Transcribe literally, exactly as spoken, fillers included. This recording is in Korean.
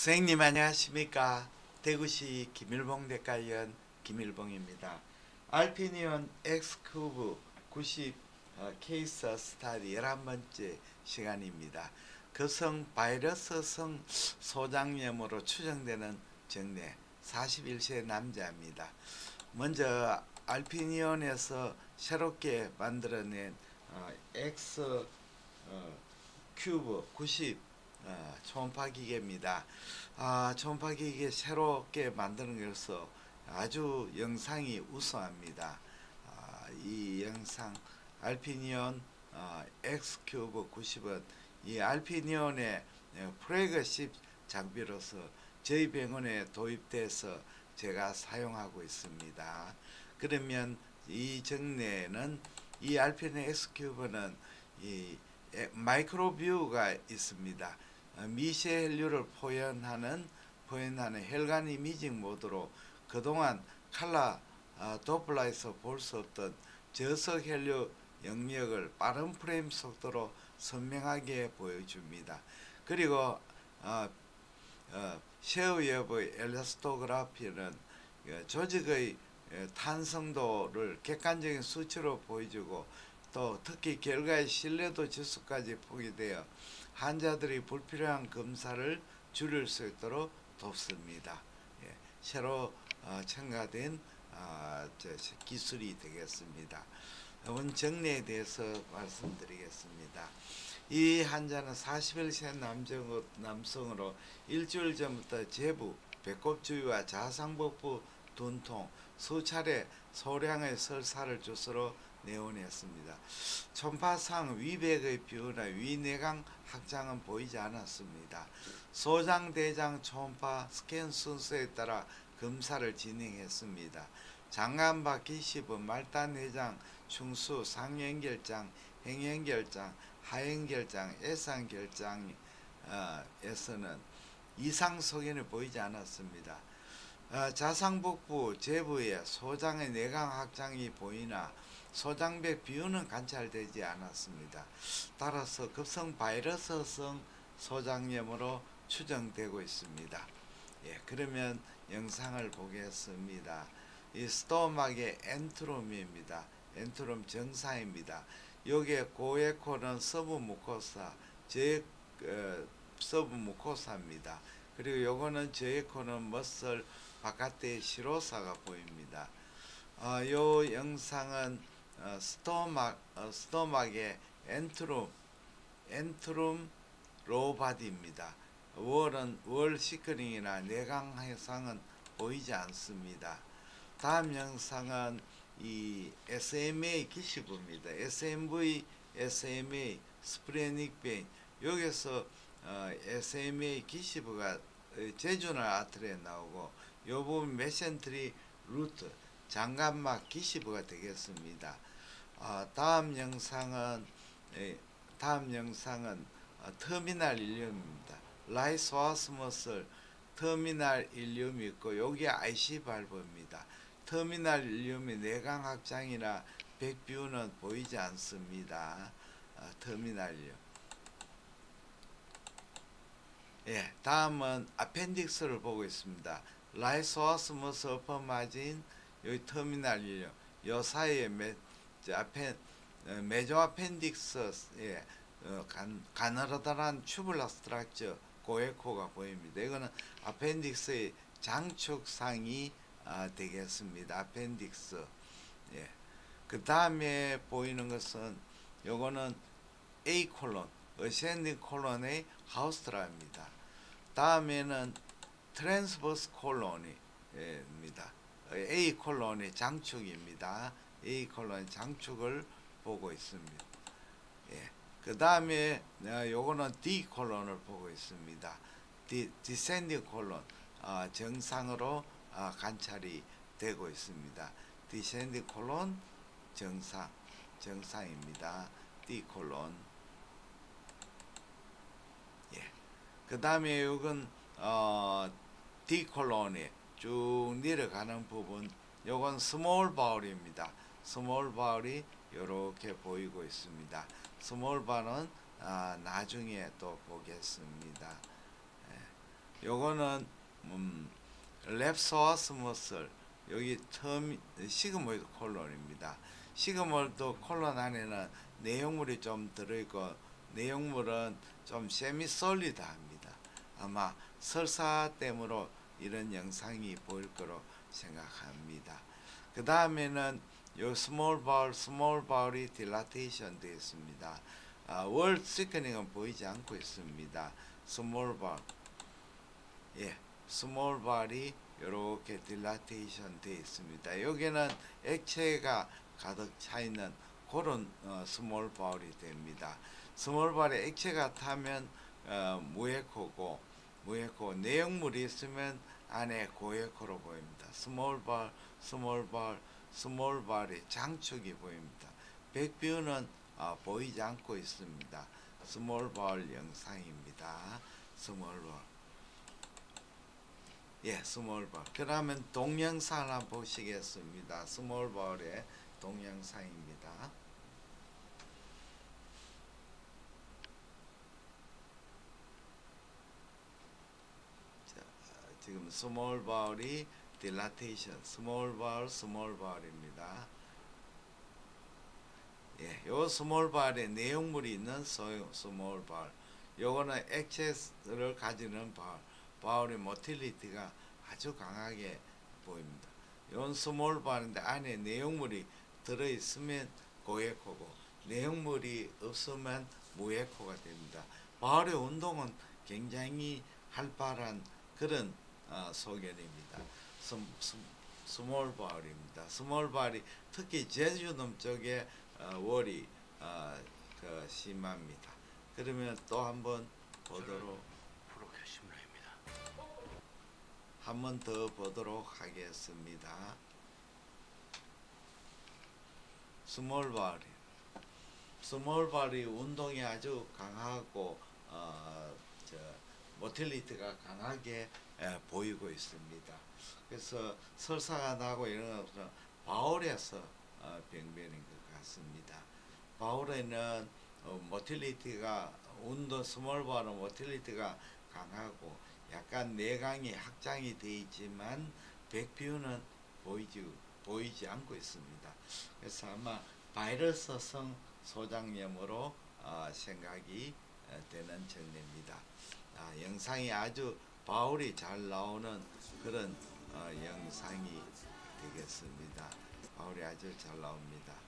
선생님 안녕하십니까. 대구시 김일봉대과의원 김일봉입니다. 알피니온 X큐브 구십 어, 케이스 스타디 열한 번째 시간입니다. 거성 바이러스성 소장염으로 추정되는 정례 사십일 세 남자입니다. 먼저 알피니온에서 새롭게 만들어낸 어, X 어, 큐브 구십 어, 초음파 기계입니다. 아, 초음파 기계 새롭게 만드는 것으로 아주 영상이 우수합니다. 아, 이 영상 알피니온 어, X 큐브 구십은 이 알피니온의 프래그십 장비로서 저희 병원에 도입돼서 제가 사용하고 있습니다. 그러면 이 정례는 이 알피니온 X 큐브는 이 마이크로뷰가 있습니다. 미세 혈류를 포현하는 포현하는 혈관 이미징 모드로 그동안 칼라 어, 도플러에서 볼 수 없던 저속 혈류 영역을 빠른 프레임 속도로 선명하게 보여줍니다. 그리고 어, 어, 쉐어웹의 엘라스토그라피는 어, 조직의 어, 탄성도를 객관적인 수치로 보여주고 또 특히 결과의 신뢰도 지수까지 포기되어 환자들이 불필요한 검사를 줄일 수 있도록 돕습니다. 예, 새로 어, 첨가된 어, 기술이 되겠습니다. 오늘 정례에 대해서 말씀드리겠습니다. 이 환자는 사십일 세 남성, 남성으로 일주일 전부터 제부, 배꼽주위와 좌상복부 둔통, 수차례 소량의 설사를 주스로 내원했습니다. 초음파상 위백의 변화, 위내강 확장은 보이지 않았습니다. 소장, 대장, 초음파 스캔 순서에 따라 검사를 진행했습니다. 장간박 기시부, 말단내장, 충수, 상연결장, 행연결장, 하연결장, 애상결장에서는 이상 소견이 보이지 않았습니다. 어, 좌상복부 제부에 소장의 내강 확장이 보이나 소장벽 비율은 관찰되지 않았습니다. 따라서 급성 바이러스성 소장염으로 추정되고 있습니다. 예, 그러면 영상을 보겠습니다. 이 스토막의 엔트롬입니다. 엔트롬 정상입니다. 여기에 고에코는 서브무코사, 제 어, 서브무코사입니다. 그리고 요거는 저에코는 머슬 바깥에 시로사가 보입니다. 어, 요 영상은 어, 스토막, 어, 스토막의 엔트룸, 엔트룸 로바디입니다. 월은 월 시크링이나 내강 해상은 보이지 않습니다. 다음 영상은 이 에스엠에이 기시부입니다. 에스엠브이, 에스엠에이, 스프레닉 베인. 여기서 어, 에스엠에이 기시부가 제주널 아트리에 나오고 요 부분 메센트리 루트 장간막 기시부가 되겠습니다. 어, 다음 영상은 에, 다음 영상은 어, 터미널 일륨입니다. 라이소아스머슬 터미널 일륨이 있고 여기 아이씨 발브입니다. 터미널 일륨이 내강 확장이나 백뷰는 보이지 않습니다. 어, 터미널 일륨. 예, 다음은 아펜딕스를 보고 있습니다. 라이소아스머스 어퍼마진 여기 터미널 일륨 요 사이에 메, 아펜, 메조 아펜딕스 예, 어, 간, 가느다란 튜블라 스트럭처 고에코가 보입니다. 이거는 아펜딕스의 장축상이 아, 되겠습니다. 아펜딕스. 예. 그 다음에 보이는 것은 요거는 A 콜론, 어센딩 콜론의 하우스트라입니다. 다음에는 트랜스버스 콜론입니다. A 콜론의 장축입니다. A 콜론의 장축을 보고 있습니다. 예. 그 다음에 요거는 D 콜론을 보고 있습니다. 디, 디센딩 콜론 어, 정상으로 어, 관찰이 되고 있습니다. 디센딩 콜론 정상 정상입니다. D 콜론. 예. 그 다음에 요건 어, D 콜론이 쭉 내려가는 부분 요건 스몰 바울입니다. 스몰 바울이 이렇게 보이고 있습니다. 스몰 바울은 아, 나중에 또 보겠습니다. 예. 요거는 음, 랩소아스머슬 여기 처음 시그몰드 콜론입니다. 시그몰드 콜론 안에는 내용물이 좀 들어있고 내용물은 좀 세미솔리드합니다. 아마 설사 때문에 이런 영상이 보일 거로 생각합니다. 그 다음에는 요 스몰 바울, 스몰 바울이 딜라테이션 되어 있습니다. 아, 월 시크닝은 보이지 않고 있습니다. 스몰 바울, 예, 스몰 바울이 이렇게 딜라테이션 되어 있습니다. 여기는 액체가 가득 차 있는 그런 어, 스몰 바울이 됩니다. 스몰 바울에 액체가 타면 어, 무에코고 무에코 내용물이 있으면 안에 고에코로 보입니다. 스몰 바울, 스몰 바울, 스몰 바울의 장축이 보입니다. 백뷰는 어, 보이지 않고 있습니다. 스몰 바울 영상입니다. 스몰 바울. 예, 스몰 바울. 그러면 동영상 한번 보시겠습니다. 스몰 바울의 동영상입니다. 자, 지금 스몰 바울이 딜라테이션, 스몰 바울, 스몰 바울입니다. 예, 요 스몰 바울에 내용물이 있는 소형 스몰 바울. 요거는 액체를 가지는 바울. 바울의 모틸리티가 아주 강하게 보입니다. 이건 스몰 바울인데 안에 내용물이 들어있으면 고에코고 내용물이 없으면 무에코가 됩니다. 바울의 운동은 굉장히 활발한 그런 어, 소견입니다. 스, 스, 스몰 바울입니다. 스몰 바울이 특히 제주도 쪽에 어, 월이 어, 그 심합니다. 그러면 또 한번 보도록 한 번 더 보도록 하겠습니다. 스몰 바울, 스몰 바울이 운동이 아주 강하고 어, 저, 모틸리티가 강하게 에, 보이고 있습니다. 그래서 설사가 나고 이런 것은 바울에서 어, 병변인 것 같습니다. 바울에는 어, 모틸리티가 운동 스몰 바울은 모틸리티가 강하고 약간 내강이 확장이 되어 있지만 백뷰는 보이지 보이지 않고 있습니다. 그래서 아마 바이러스성 소장염으로 어, 생각이 어, 되는 정례입니다. 아, 영상이 아주 바울이 잘 나오는 그런 어, 영상이 되겠습니다. 바울이 아주 잘 나옵니다.